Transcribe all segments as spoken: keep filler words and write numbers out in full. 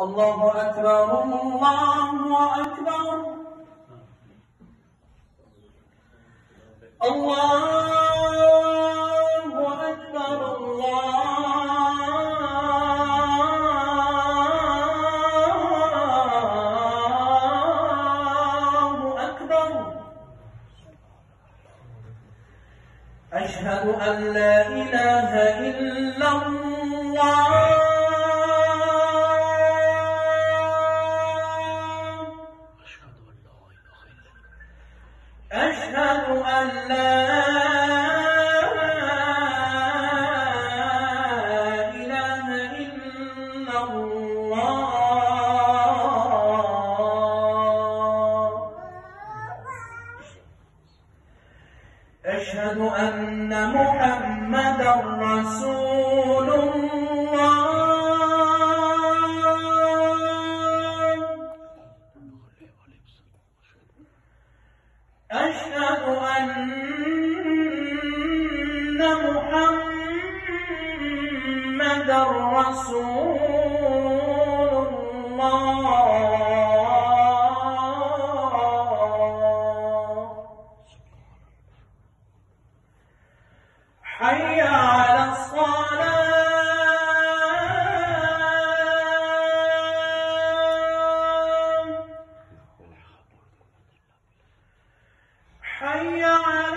الله أكبر الله أكبر الله أكبر الله أكبر. أشهد أن لا إله إلا الله أشهد أن لا إله إلا الله أشهد أن محمدًا رسول الله أشهد أن محمدًا رسول الله. حي على الصلاة حي على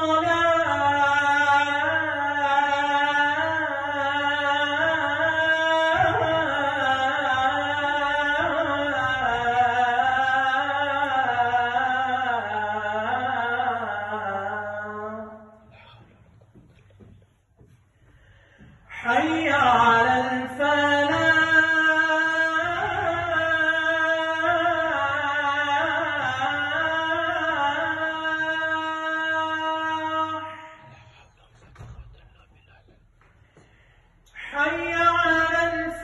الصلاة حي على الفلاح حي على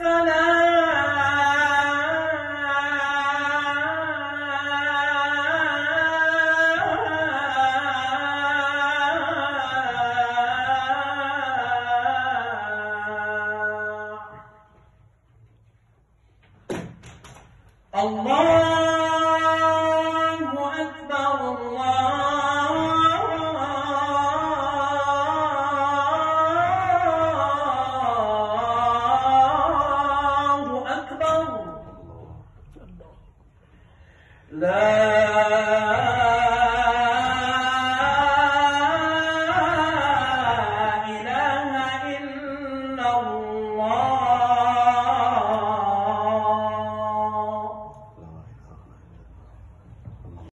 الفلاح. الله أكبر الله أكبر. لا